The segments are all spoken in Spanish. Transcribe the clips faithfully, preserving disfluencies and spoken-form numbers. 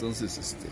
Entonces, este,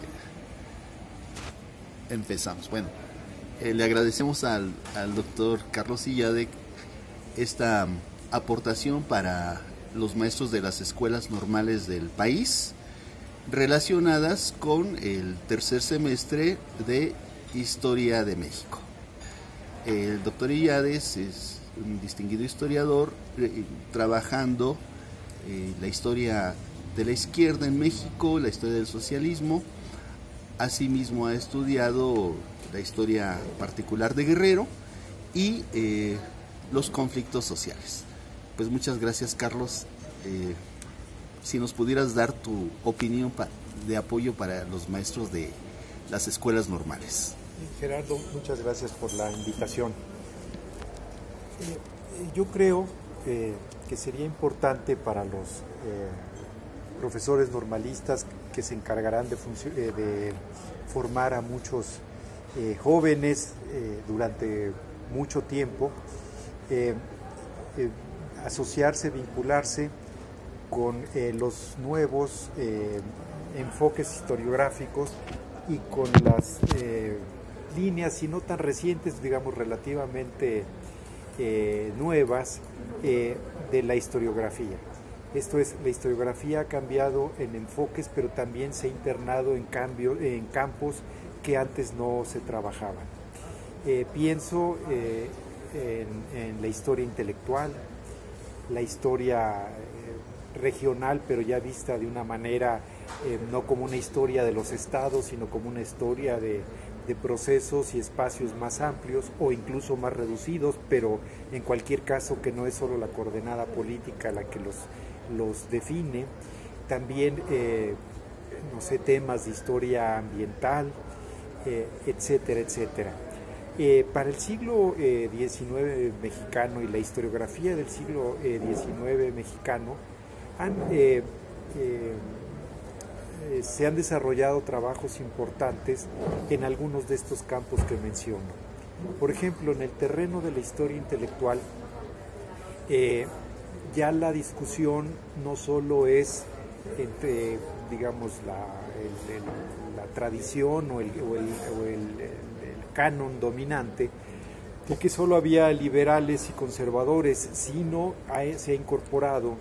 empezamos. Bueno, eh, le agradecemos al, al doctor Carlos Illade esta um, aportación para los maestros de las escuelas normales del país relacionadas con el tercer semestre de Historia de México. El doctor Illade es un distinguido historiador eh, trabajando eh, la historia de la izquierda en México, la historia del socialismo. Asimismo ha estudiado la historia particular de Guerrero y eh, los conflictos sociales. Pues muchas gracias, Carlos. Eh, si nos pudieras dar tu opinión pa de apoyo para los maestros de las escuelas normales. Gerardo, muchas gracias por la invitación. Eh, yo creo eh, que sería importante para los eh, profesores normalistas que se encargarán de, eh, de formar a muchos eh, jóvenes eh, durante mucho tiempo, eh, eh, asociarse, vincularse con eh, los nuevos eh, enfoques historiográficos y con las eh, líneas, y no tan recientes, digamos relativamente eh, nuevas, eh, de la historiografía. Esto es, la historiografía ha cambiado en enfoques, pero también se ha internado en, cambio, en campos que antes no se trabajaban. Eh, pienso eh, en, en la historia intelectual, la historia eh, regional, pero ya vista de una manera, eh, no como una historia de los estados, sino como una historia de, de procesos y espacios más amplios o incluso más reducidos, pero en cualquier caso que no es solo la coordenada política la que los, los define. También, eh, no sé, temas de historia ambiental, eh, etcétera, etcétera. Eh, para el siglo eh, diecinueve mexicano y la historiografía del siglo eh, diecinueve mexicano, han, eh, eh, eh, se han desarrollado trabajos importantes en algunos de estos campos que menciono. Por ejemplo, en el terreno de la historia intelectual, eh, ya la discusión no solo es entre, digamos, la, el, el, la tradición o el, o el, o el, el canon dominante, de que solo había liberales y conservadores, sino ha, se ha incorporado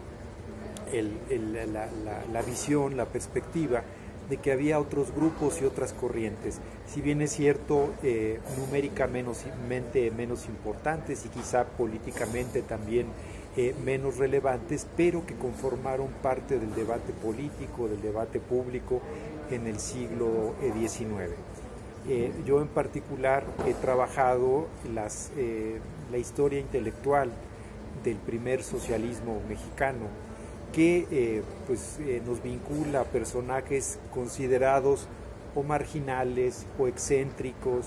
el, el, la, la, la visión, la perspectiva de que había otros grupos y otras corrientes, si bien es cierto, eh, numéricamente menos importantes y quizá políticamente también eh, menos relevantes, pero que conformaron parte del debate político, del debate público en el siglo diecinueve. Eh, yo en particular he trabajado las, eh, la historia intelectual del primer socialismo mexicano, que eh, pues, eh, nos vincula a personajes considerados o marginales o excéntricos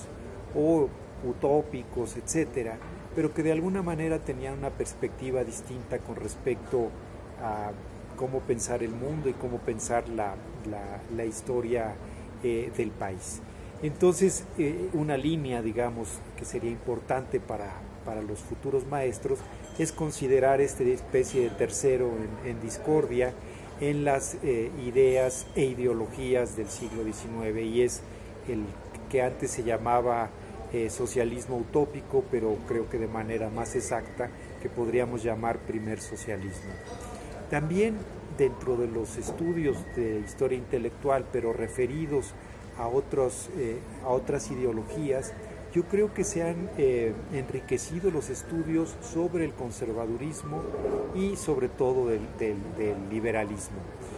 o utópicos, etcétera, pero que de alguna manera tenían una perspectiva distinta con respecto a cómo pensar el mundo y cómo pensar la, la, la historia eh, del país. Entonces, eh, una línea, digamos, que sería importante para, para los futuros maestros es considerar esta especie de tercero en, en discordia en las eh, ideas e ideologías del siglo diecinueve, y es el que antes se llamaba eh, socialismo utópico, pero creo que de manera más exacta que podríamos llamar primer socialismo. También dentro de los estudios de historia intelectual, pero referidos a, otros, eh, a otras ideologías, yo creo que se han eh, enriquecido los estudios sobre el conservadurismo y sobre todo del, del, del liberalismo.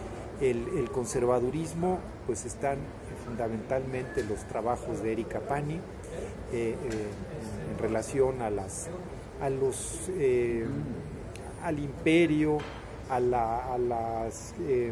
El, el conservadurismo, pues están fundamentalmente los trabajos de Erika Pani eh, eh, en, en relación a las, a los, eh, al imperio, a la a las, eh,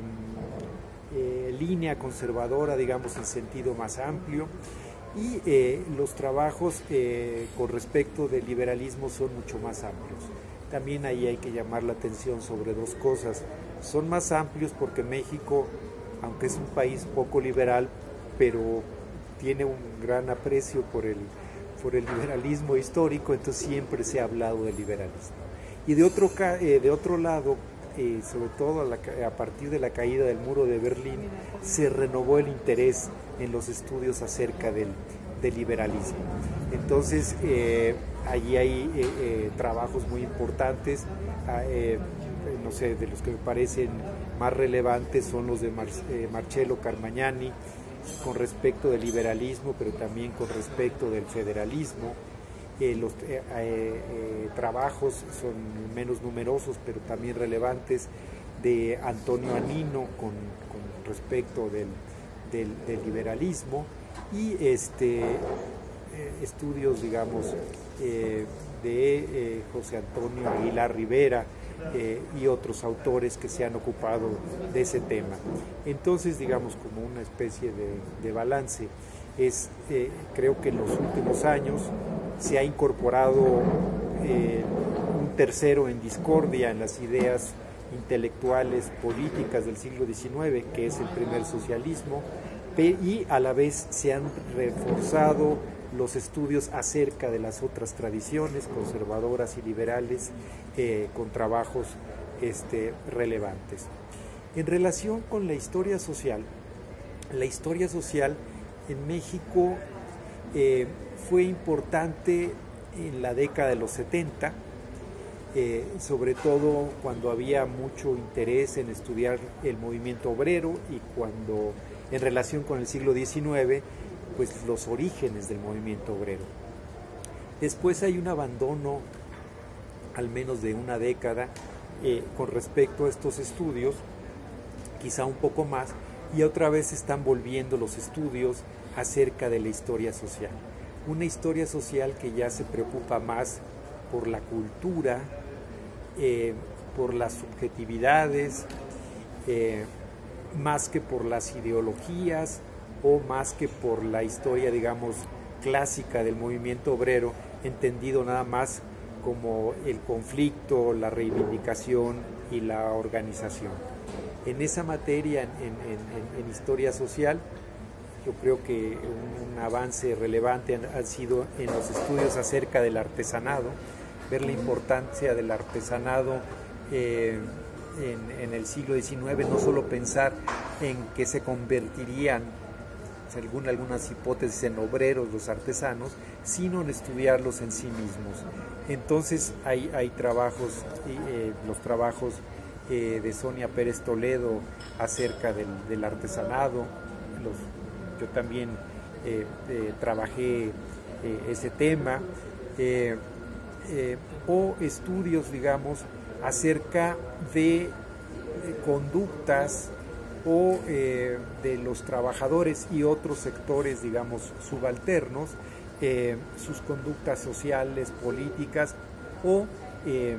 eh, línea conservadora, digamos, en sentido más amplio. Y eh, los trabajos eh, con respecto del liberalismo son mucho más amplios. También ahí hay que llamar la atención sobre dos cosas. Son más amplios porque México, aunque es un país poco liberal, pero tiene un gran aprecio por el, por el liberalismo histórico, entonces siempre se ha hablado del liberalismo. Y de otro, eh, de otro lado, eh, sobre todo a, la, a partir de la caída del muro de Berlín, se renovó el interés en los estudios acerca del, del liberalismo. Entonces, eh, allí hay eh, eh, trabajos muy importantes, eh, no sé, de los que me parecen más relevantes son los de Mar eh, Marcello Carmagnani, con respecto del liberalismo, pero también con respecto del federalismo. Eh, los eh, eh, trabajos son menos numerosos, pero también relevantes, de Antonio Anino con, con respecto del, del, del liberalismo, y este, eh, estudios, digamos, eh, de eh, José Antonio Aguilar Rivera, Eh, y otros autores que se han ocupado de ese tema. Entonces, digamos, como una especie de, de balance, es, eh, creo que en los últimos años se ha incorporado eh, un tercero en discordia en las ideas intelectuales políticas del siglo diecinueve, que es el primer socialismo, y a la vez se han reforzado los estudios acerca de las otras tradiciones conservadoras y liberales, eh, con trabajos este, relevantes. En relación con la historia social, la historia social en México eh, fue importante en la década de los setenta, eh, sobre todo cuando había mucho interés en estudiar el movimiento obrero, y cuando, en relación con el siglo diecinueve, pues los orígenes del movimiento obrero. Después hay un abandono, al menos de una década, eh, con respecto a estos estudios, quizá un poco más, y otra vez están volviendo los estudios acerca de la historia social. Una historia social que ya se preocupa más por la cultura, eh, por las subjetividades, eh, más que por las ideologías, o más que por la historia, digamos, clásica del movimiento obrero, entendido nada más como el conflicto, la reivindicación y la organización. En esa materia, en, en, en historia social, yo creo que un, un avance relevante ha, ha sido en los estudios acerca del artesanado, ver la importancia del artesanado eh, en, en el siglo diecinueve, no solo pensar en que se convertirían Según algunas hipótesis en obreros los artesanos, sino en estudiarlos en sí mismos. Entonces hay, hay trabajos, eh, los trabajos eh, de Sonia Pérez Toledo acerca del, del artesanado. Los, yo también eh, eh, trabajé eh, ese tema, eh, eh, o estudios, digamos, acerca de, de conductas o eh, de los trabajadores y otros sectores, digamos, subalternos, eh, sus conductas sociales, políticas, o eh,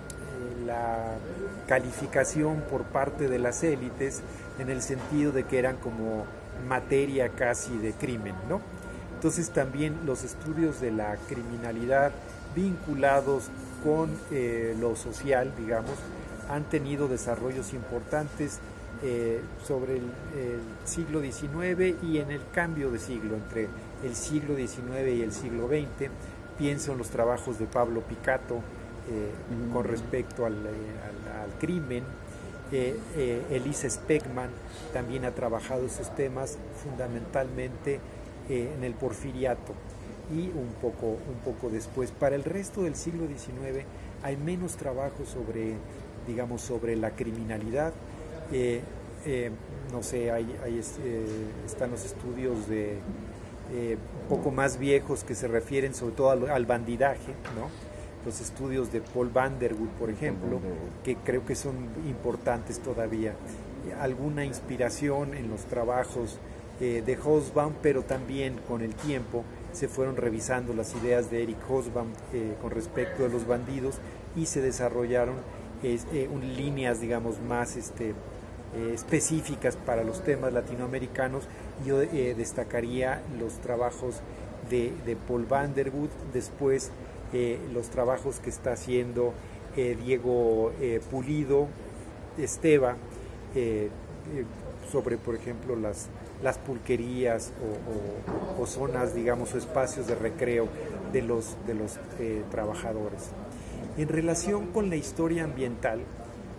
la calificación por parte de las élites, en el sentido de que eran como materia casi de crimen, ¿no? Entonces también los estudios de la criminalidad vinculados con eh, lo social, digamos, han tenido desarrollos importantes Eh, sobre el, el siglo diecinueve y en el cambio de siglo, entre el siglo diecinueve y el siglo veinte. Pienso en los trabajos de Pablo Picato eh, mm. con respecto al, al, al crimen. Eh, eh, Elisa Speckman también ha trabajado esos temas fundamentalmente eh, en el porfiriato y un poco, un poco después. Para el resto del siglo diecinueve hay menos trabajo sobre, digamos, sobre la criminalidad. Eh, eh, no sé, hay, hay, eh, están los estudios de eh, un poco más viejos que se refieren sobre todo al, al bandidaje, ¿no? Los estudios de Paul Vanderwood, por ejemplo, que creo que son importantes todavía. Alguna inspiración en los trabajos eh, de Hobsbawm, pero también con el tiempo se fueron revisando las ideas de Eric Hobsbawm eh, con respecto a los bandidos, y se desarrollaron eh, eh, un, líneas, digamos, más este, eh, específicas para los temas latinoamericanos. Yo eh, destacaría los trabajos de, de Paul Vanderwood, después eh, los trabajos que está haciendo eh, Diego eh, Pulido Esteva, eh, eh, sobre, por ejemplo, las, las pulquerías o, o, o zonas, digamos, o espacios de recreo de los, de los eh, trabajadores. En relación con la historia ambiental,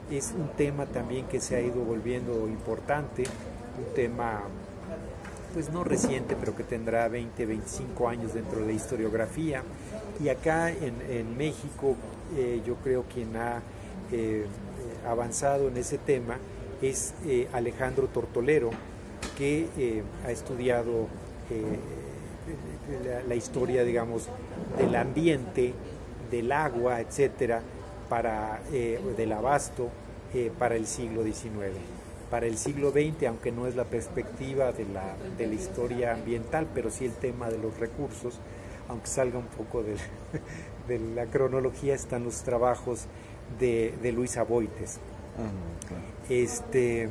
es un tema también que se ha ido volviendo importante, un tema pues no reciente, pero que tendrá veinte, veinticinco años dentro de la historiografía. Y acá en, en México, eh, yo creo quien ha eh, avanzado en ese tema es eh, Alejandro Tortolero, que eh, ha estudiado eh, la, la historia, digamos, del ambiente, del agua, etcétera, para, eh, del abasto eh, para el siglo diecinueve. Para el siglo veinte, aunque no es la perspectiva de la, de la historia ambiental, pero sí el tema de los recursos, aunque salga un poco de, de la cronología, están los trabajos de, de Luis Aboites. Uh-huh, claro. Este,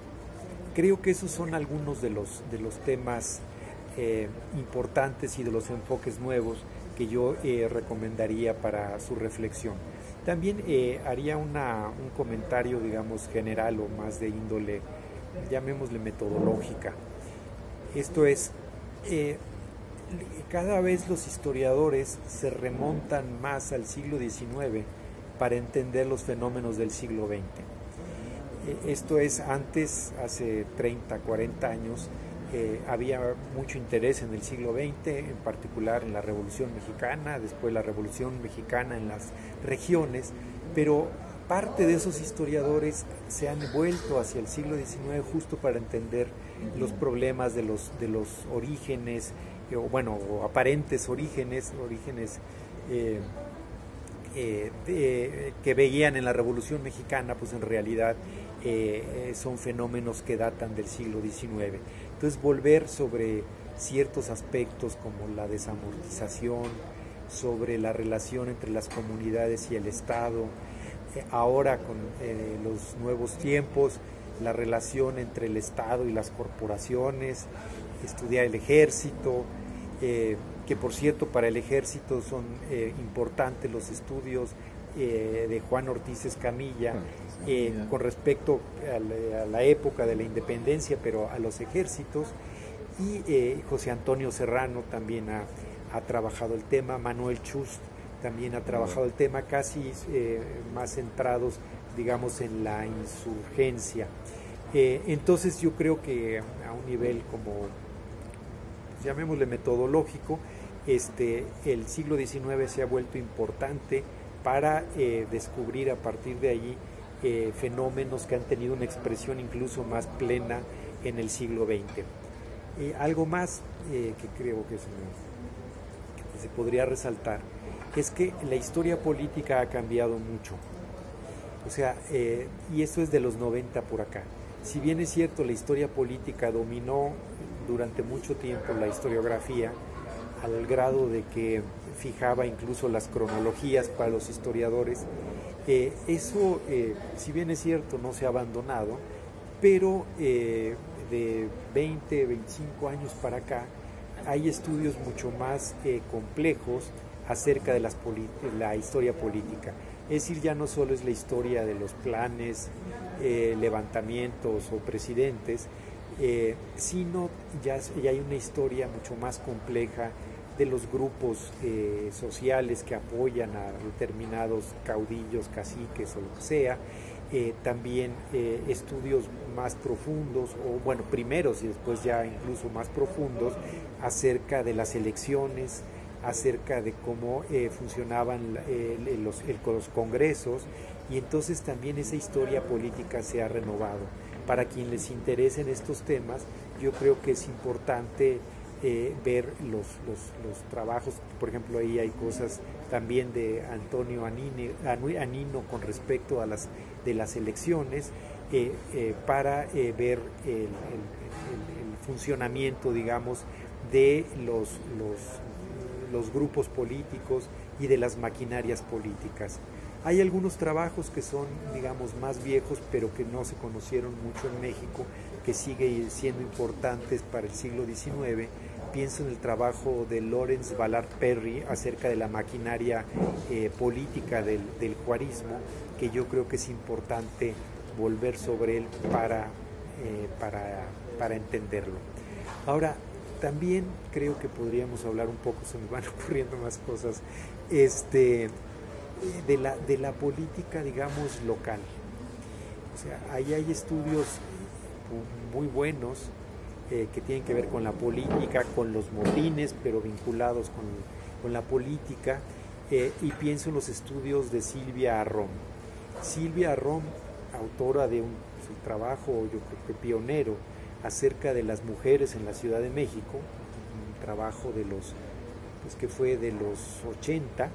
creo que esos son algunos de los, de los temas eh, importantes y de los enfoques nuevos que yo eh, recomendaría para su reflexión. También eh, haría una, un comentario, digamos, general o más de índole, llamémosle metodológica. Esto es, eh, cada vez los historiadores se remontan más al siglo diecinueve para entender los fenómenos del siglo veinte. Eh, esto es, antes, hace treinta, cuarenta años, Eh, había mucho interés en el siglo veinte, en particular en la Revolución Mexicana, después la Revolución Mexicana en las regiones, pero parte de esos historiadores se han vuelto hacia el siglo diecinueve justo para entender los problemas de los, de los orígenes, eh, o bueno, o aparentes orígenes, orígenes eh, eh, de, que veían en la Revolución Mexicana, pues en realidad eh, son fenómenos que datan del siglo diecinueve. Entonces, volver sobre ciertos aspectos como la desamortización, sobre la relación entre las comunidades y el Estado, eh, ahora con eh, los nuevos tiempos, la relación entre el Estado y las corporaciones, estudiar el ejército, eh, que por cierto para el ejército son eh, importantes los estudios eh, de Juan Ortiz Escamilla, Eh, con respecto a la, a la época de la independencia, pero a los ejércitos, y eh, José Antonio Serrano también ha, ha trabajado el tema, Manuel Chust también ha trabajado el tema, casi eh, más centrados, digamos, en la insurgencia. Eh, entonces yo creo que a un nivel como, pues, llamémosle metodológico, este, el siglo diecinueve se ha vuelto importante para eh, descubrir a partir de allí Eh, fenómenos que han tenido una expresión incluso más plena en el siglo veinte. Eh, algo más eh, que creo que se, que se podría resaltar es que la historia política ha cambiado mucho. O sea, eh, y eso es de los noventa por acá. Si bien es cierto, la historia política dominó durante mucho tiempo la historiografía, al grado de que fijaba incluso las cronologías para los historiadores, Eh, eso, eh, si bien es cierto, no se ha abandonado, pero eh, de veinte, veinticinco años para acá hay estudios mucho más eh, complejos acerca de las la historia política. Es decir, ya no solo es la historia de los planes, eh, levantamientos o presidentes, eh, sino ya, ya hay una historia mucho más compleja de los grupos eh, sociales que apoyan a determinados caudillos, caciques o lo que sea, eh, también eh, estudios más profundos, o bueno, primeros y después ya incluso más profundos, acerca de las elecciones, acerca de cómo eh, funcionaban eh, los, el, los congresos, y entonces también esa historia política se ha renovado. Para quien les interesen estos temas, yo creo que es importante Eh, ver los, los, los trabajos, por ejemplo, ahí hay cosas también de Antonio Anine, Anino con respecto a las de las elecciones, eh, eh, para eh, ver el, el, el, el funcionamiento, digamos, de los, los, los grupos políticos y de las maquinarias políticas. Hay algunos trabajos que son, digamos, más viejos, pero que no se conocieron mucho en México, que siguen siendo importantes para el siglo diecinueve. Pienso en el trabajo de Lawrence Ballard Perry acerca de la maquinaria eh, política del, del juarismo, que yo creo que es importante volver sobre él para, eh, para, para entenderlo. Ahora, también creo que podríamos hablar un poco, se me van ocurriendo más cosas, este, de, la, de la política, digamos, local. O sea, ahí hay estudios muy buenos eh, que tienen que ver con la política, con los motines, pero vinculados con, con la política, eh, y pienso en los estudios de Silvia Arrón. Silvia Arrón, autora de un, un trabajo, yo creo que pionero, acerca de las mujeres en la Ciudad de México, un trabajo de los, pues que fue de los ochenta.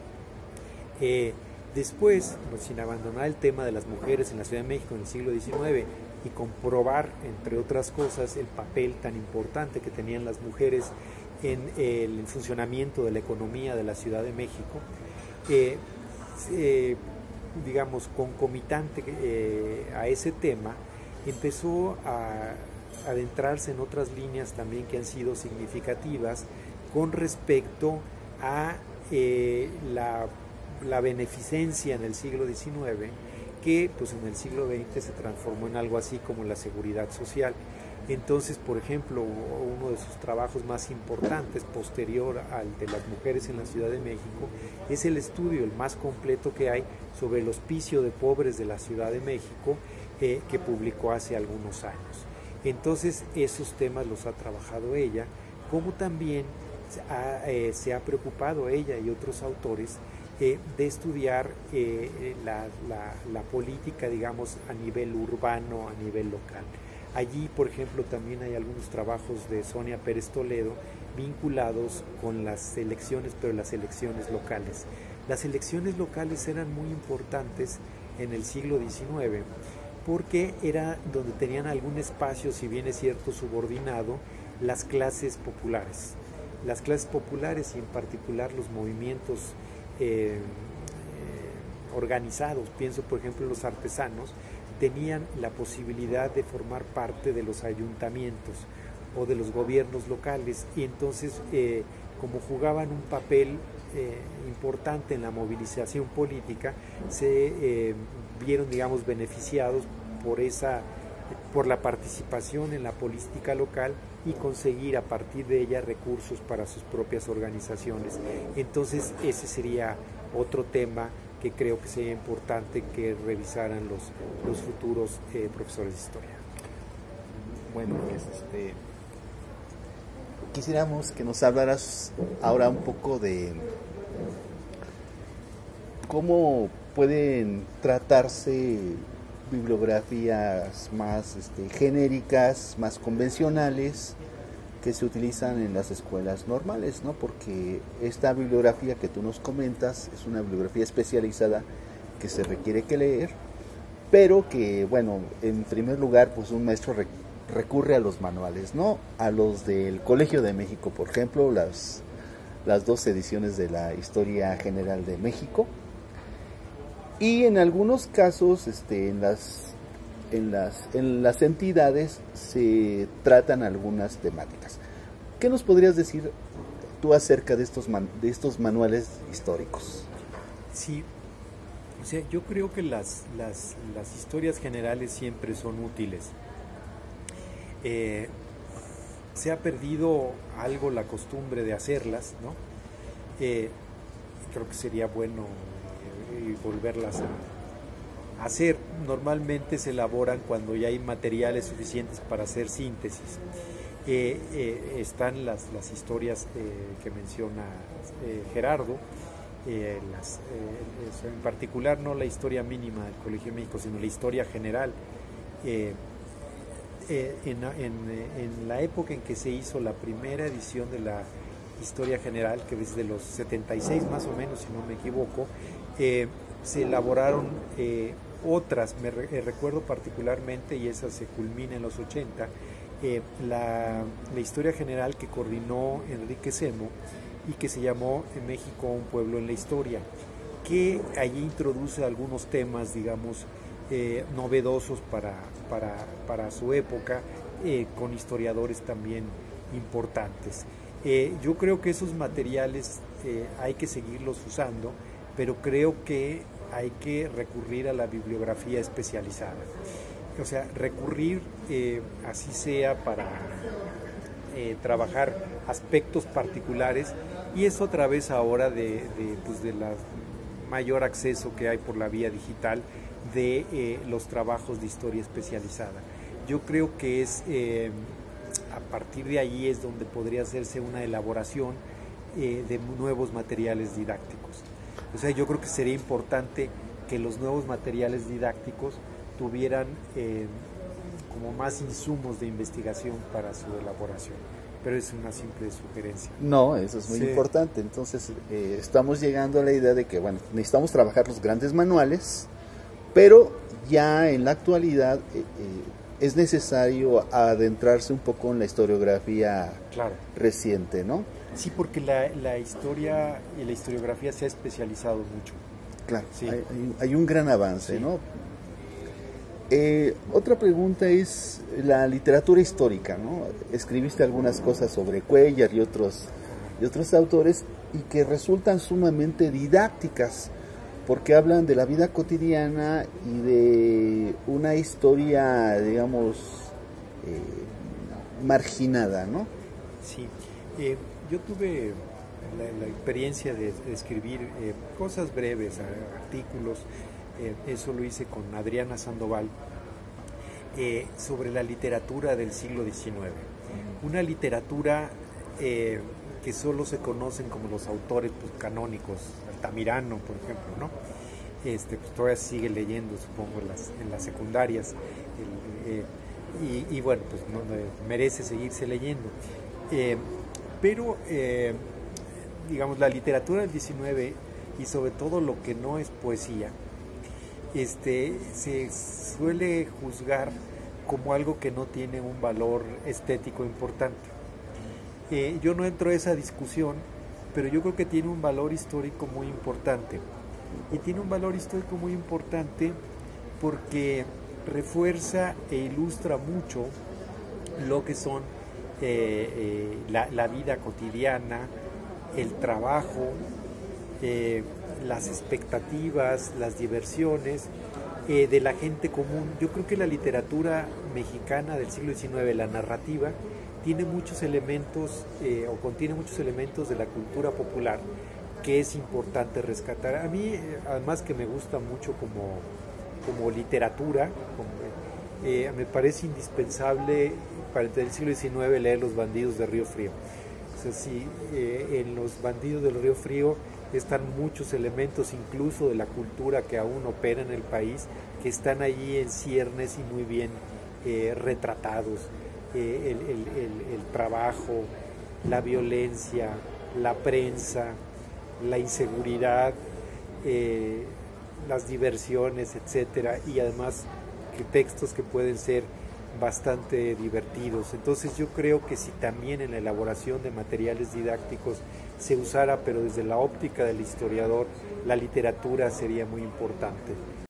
Eh, después, pues, sin abandonar el tema de las mujeres en la Ciudad de México en el siglo diecinueve y comprobar, entre otras cosas, el papel tan importante que tenían las mujeres en el funcionamiento de la economía de la Ciudad de México, eh, eh, digamos, concomitante eh, a ese tema, empezó a adentrarse en otras líneas también que han sido significativas con respecto a eh, la, la beneficencia en el siglo diecinueve, que pues en el siglo veinte se transformó en algo así como la seguridad social. Entonces, por ejemplo, uno de sus trabajos más importantes, posterior al de las mujeres en la Ciudad de México, es el estudio, el más completo que hay, sobre el hospicio de pobres de la Ciudad de México, eh, que publicó hace algunos años. Entonces, esos temas los ha trabajado ella, como también ha, eh, se ha preocupado ella y otros autores eh, de estudiar eh, la, la, la política, digamos, a nivel urbano, a nivel local. Allí, por ejemplo, también hay algunos trabajos de Sonia Pérez Toledo vinculados con las elecciones, pero las elecciones locales. Las elecciones locales eran muy importantes en el siglo diecinueve porque era donde tenían algún espacio, si bien es cierto, subordinado, las clases populares. Las clases populares y en particular los movimientos eh, eh, organizados, pienso por ejemplo en los artesanos, tenían la posibilidad de formar parte de los ayuntamientos o de los gobiernos locales, y entonces eh, como jugaban un papel eh, importante en la movilización política, se eh, vieron, digamos, beneficiados por esa, por la participación en la política local y conseguir a partir de ella recursos para sus propias organizaciones. Entonces ese sería otro tema que creo que sería importante que revisaran los, los futuros eh, profesores de historia. Bueno, pues este, quisiéramos que nos hablaras ahora un poco de cómo pueden tratarse bibliografías más este, genéricas, más convencionales, que se utilizan en las escuelas normales, ¿no? Porque esta bibliografía que tú nos comentas es una bibliografía especializada que se requiere que leer, pero que, bueno, en primer lugar, pues un maestro rec recurre a los manuales, ¿no? A los del Colegio de México, por ejemplo, las, las dos ediciones de la Historia General de México, y en algunos casos, este, en las En las, en las entidades se tratan algunas temáticas. ¿Qué nos podrías decir tú acerca de estos, man, de estos manuales históricos? Sí, o sea, yo creo que las, las, las historias generales siempre son útiles. Eh, se ha perdido algo la costumbre de hacerlas, ¿no? Eh, creo que sería bueno eh, volverlas a hacer. Normalmente se elaboran cuando ya hay materiales suficientes para hacer síntesis. Eh, eh, están las, las historias eh, que menciona eh, Gerardo, eh, las, eh, en particular no la historia mínima del Colegio de México, sino la historia general. Eh, eh, en, en, en la época en que se hizo la primera edición de la historia general, que desde los setenta y seis más o menos, si no me equivoco, eh, se elaboraron eh, otras, me re, eh, recuerdo particularmente, y esa se culmina en los ochenta, eh, la, la historia general que coordinó Enrique Semo y que se llamó En México, un pueblo en la historia, que allí introduce algunos temas, digamos, eh, novedosos para, para, para su época, eh, con historiadores también importantes. Eh, yo creo que esos materiales eh, hay que seguirlos usando, pero creo que hay que recurrir a la bibliografía especializada. O sea, recurrir, eh, así sea para eh, trabajar aspectos particulares, y eso a través ahora de, de, pues de la mayor acceso que hay por la vía digital, de eh, los trabajos de historia especializada. Yo creo que es eh, a partir de ahí es donde podría hacerse una elaboración eh, de nuevos materiales didácticos. O sea, yo creo que sería importante que los nuevos materiales didácticos tuvieran eh, como más insumos de investigación para su elaboración. Pero es una simple sugerencia. No, eso es muy sí. importante. Entonces, eh, estamos llegando a la idea de que, bueno, necesitamos trabajar los grandes manuales, pero ya en la actualidad eh, eh, es necesario adentrarse un poco en la historiografía claro. reciente, ¿no? Sí, porque la, la historia y la historiografía se ha especializado mucho. Claro, sí. hay, hay un gran avance, sí. ¿no? Eh, otra pregunta es la literatura histórica, ¿no? Escribiste algunas cosas sobre Cuéllar y otros, y otros autores y que resultan sumamente didácticas porque hablan de la vida cotidiana y de una historia, digamos, eh, marginada, ¿no? Sí, eh, yo tuve la, la experiencia de, de escribir eh, cosas breves, artículos. Eh, eso lo hice con Adriana Sandoval, eh, sobre la literatura del siglo diecinueve. Una literatura eh, que solo se conocen como los autores pues, canónicos, Altamirano, por ejemplo, ¿no? Este, pues, todavía sigue leyendo, supongo, en las, en las secundarias, el, eh, y, y bueno, pues no, merece seguirse leyendo. Eh, pero, eh, digamos, la literatura del diecinueve, y sobre todo lo que no es poesía, Este, se suele juzgar como algo que no tiene un valor estético importante. Eh, yo no entro a esa discusión, pero yo creo que tiene un valor histórico muy importante. Y tiene un valor histórico muy importante porque refuerza e ilustra mucho lo que son eh, eh, la, la vida cotidiana, el trabajo, eh, las expectativas, las diversiones eh, de la gente común. Yo creo que la literatura mexicana del siglo diecinueve, la narrativa, tiene muchos elementos eh, o contiene muchos elementos de la cultura popular que es importante rescatar. A mí, además que me gusta mucho como, como literatura, como, eh, me parece indispensable para el siglo diecinueve leer Los bandidos de Río Frío. O sea, sí, eh, en Los bandidos del Río Frío están muchos elementos incluso de la cultura que aún opera en el país, que están allí en ciernes y muy bien eh, retratados. Eh, el, el, el, el trabajo, la violencia, la prensa, la inseguridad, eh, las diversiones, etcétera, y además que textos que pueden ser bastante divertidos. Entonces yo creo que si también en la elaboración de materiales didácticos se usara, pero desde la óptica del historiador, la literatura sería muy importante.